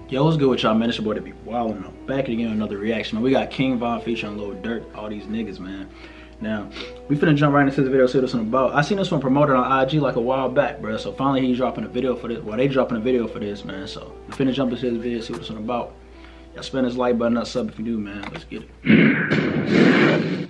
Yo, what's good with y'all, man? It's your boy, Be Wildin'. I'm back again with another reaction, man. We got King Von featuring Lil Durk, all these niggas, man. Now, we finna jump right into this video, see what this one about. I seen this one promoted on IG like a while back, bro. So finally he's dropping a video for this. Well, they dropping a video for this, man. So we finna jump into this video, see what this one about. Y'all spin this like button up, sub if you do, man. Let's get it.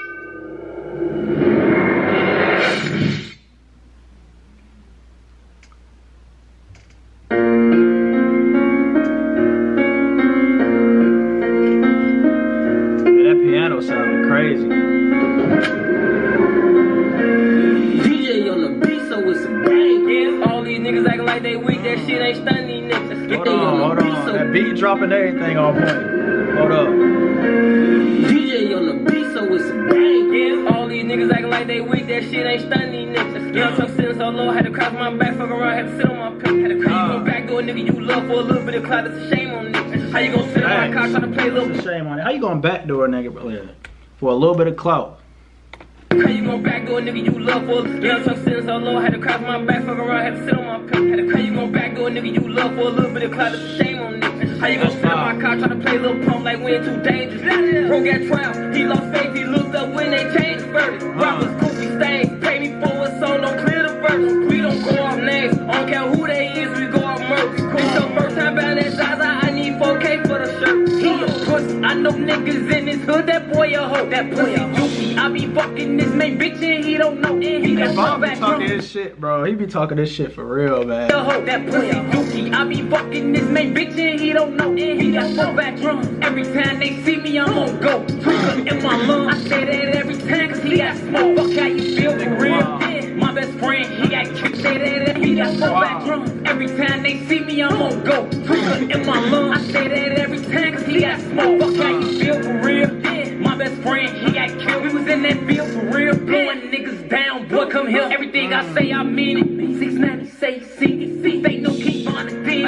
Sounding crazy. DJ on the beat, so it's a bang. Yeah, all these niggas acting like they weak. That shit ain't stunning these niggas. Hold on. That beat dropping everything on point. Hold up. DJ on the beat, so it's a bang. Yeah, all these niggas acting like they weak. That shit ain't stunning these niggas. Young Chuck sitting so low, had to cross my back, fuck around, had to sit on my pick. Had to cry, you go back to a nigga you love for a little bit of clout. It's a shame on niggas. How you gonna sit on my car trying to play a little? Shame on it. How you gonna backdoor a nigga, bro? For a little bit of clout. How you gon' backdoor a nigga you love for? Young Chuck sitting so low, had to cross my back, fuck around, had to sit on my pick. How you gon' backdoor a nigga you love for a little bit of clout? It's a shame on niggas. How you gon' sit on my car trying to play a little pump like we ain't too dangerous? Bro got trial, he lost faith, he looked up when they changed the verdict. Robbers, goofy stain, pay me for a song, don't clear the verdict. We don't go off names, I don't care who they is, we go off murder. This your first time buying that Zaza, I need 4K for the shirt. He a pussy, I know niggas in this hood, that boy a hoe, that pussy goofy. I be fucking this man bitch and he don't know. He got Von be talking this shit, bro. He be talking this shit for real, man. The hoe, that pussy dookie. I be fucking this man bitch and he don't know. He got fuck back drum. Every time they see me, I'm on go. Tweaker in my lung. I say that every time cause he got smoke. Fuck how you feel for real. My best friend, he got kicked. Say that he got fuck back drum. Every time they see me, I'm on go. Tweaker in my lung. I say that every time cause he got smoke. Fuck how you feel for real. My best friend, he got killed. We was in that field for real. Blowing niggas down, boy, come here. Everything I say, I mean it. 690 say he seen it. They know King Von the thing.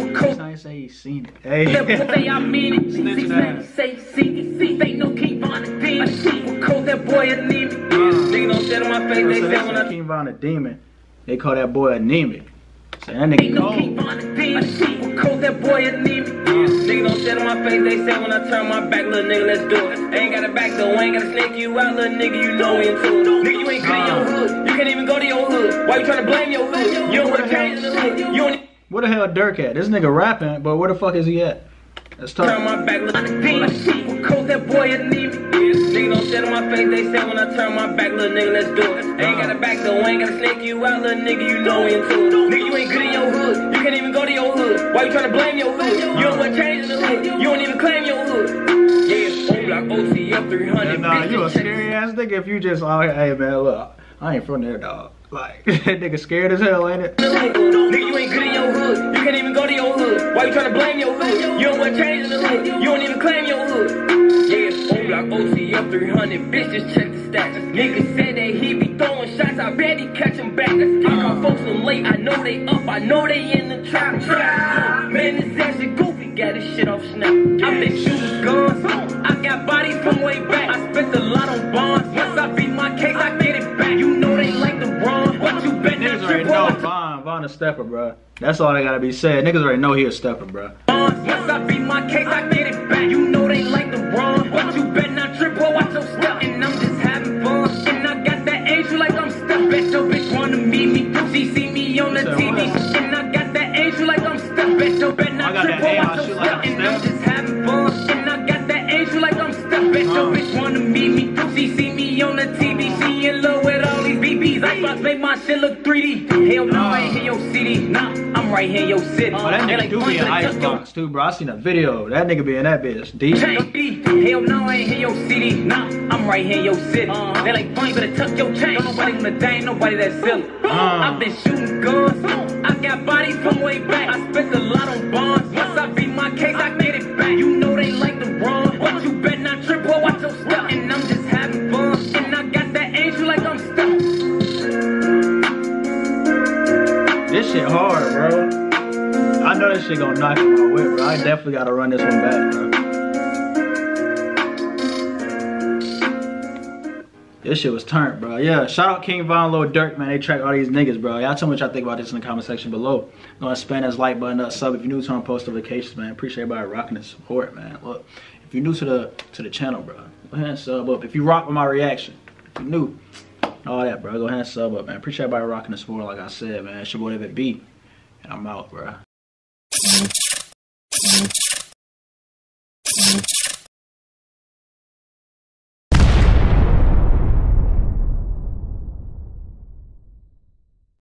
I say he seen it. Hey. Say I mean it. 690 say he seen it. They know King Von the thing. Call that boy anemic. Nigga don't say to my face, they say when I King Von a demon, they call that boy anemic. Say that nigga cold. King Von the thing. Call that boy anemic. Nigga don't say to my face, they say when I turn my back, little nigga, let's do it. Ain't got a back though, ain't gotta snake you out, little nigga, you know we into it. Nigga, you ain't good in your hood, you can't even go to your hood. Why you trying to blame your hood? You don't wanna change the hood. You don't. Where the hell Durk at? This nigga rapping, but where the fuck is he at? Let's talk. Turn my back, little nigga, call that boy anemic. Nigga don't say to my face, they say when I turn my back, little nigga, let's do it. Ain't got a back though, ain't gotta snake you out, little nigga, you know we into it. Nigga, you ain't good in your hood, you can't even go to your hood. Why you trying to blame your hood? You don't wanna change the hood, you don't even claim your hood. Yeah, old block OT up 300. Nah, you a scary ass nigga if you just out here, hey man, look, I ain't from there, dog. Like, that nigga scared as hell, ain't it? Nigga, you ain't good in your hood, you can't even go to your hood. Why you trying to blame your hood? You don't wanna change the hood, you don't even claim your hood. Yeah, old block OT up 300, bitches check the stats. Nigga said that he be throwing shots, I bet he catch him back. I got folks them late, I know they up, I know they in the trap. Man, this ass is goofy, got his shit off snap. I been shooting guns, I got bodies from way back. I spent a lot on bonds, once I beat my case, I get it back. You know they like the bronze, but you bet that already know Von a stepper, bro. That's all they gotta be said. Niggas already know he a stepper, bro. Once I beat my case, I get it back. You know they like the bronze, but you bet not trip or watch your step. And I'm just having fun, and I got that angel like I'm stuck. Bet your bitch wanna meet me, she see me on the TV. And I got that angel like I'm stuck. Bet your bet not trip or watch your step. And I'm just having fun, and I got that angel like I'm stuck. Bet your bitch wanna meet me, she see me on the TV. She in love with all these BBs. Icebox make my shit look 3D. Hell no, I ain't in your city. Nah, I'm right here in your city. Oh, that nigga do be in Icebox too, bro. I seen a video. That nigga be in that bitch. Deep. Hell no, I ain't in your city. Nah, I'm right here in your city. They like funny, better tuck your chain. Don't nobody wanna die, ain't nobody that silly. I've been shooting guns. I got bodies from way back. I spent a lot on bonds. Once I beat my case, I get it back. You know they like the bronze, but you bet not trip or watch your step. And I'm just having fun, and I got that angel like I'm stuck. This shit hard, bro. I know this shit gonna knock him on whip, bro. I definitely gotta run this one back, bro. This shit was turned, bro. Yeah, shout out King Von, Lil Durk, man. They track all these niggas, bro. Y'all tell me what y'all think about this in the comment section below. Go and spam that like button up, sub if you're new to on post notifications, man. Appreciate everybody rocking the support, man. Look, if you're new to the channel, bro, go ahead and sub up. If you rock with my reaction, if you're new, all that, bro, go ahead and sub up, man. Appreciate everybody rocking the support, like I said, man. It's your boy David B, and I'm out, bro.